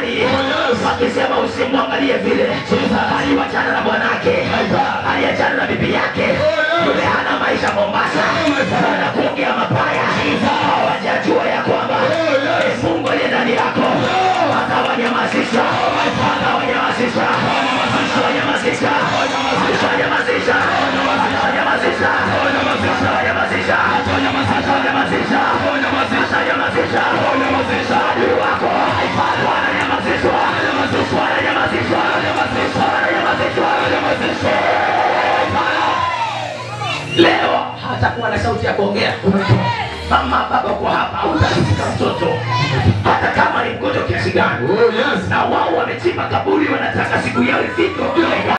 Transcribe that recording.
duniani wakisema usimwangalie vile. Aliwachana na bwanake, aliachana na bibi yake. Yule hana maisha Mombasa, na kuongea mabaya. Hawajajua ya kwamba Mungu aliye ndani yako atawanyamazisha, atawanyamazisha, atawanyamazisha, atawanyamazisha, atawanyamazisha, atawanyamazisha, atawanyamazisha, atawanyamazisha, atawanyamazisha adui wako. Wananyamazishwa, wananyamazishwa, wananyamazishwa, wananyamazishwa. Leo hatakuwa na sauti ya kuongea. Mama, baba kwa hapa utashika mtoto hata kama ni mgonjwa kiasi gani. Na wao wamechimba kaburi, wanataka siku yao ifike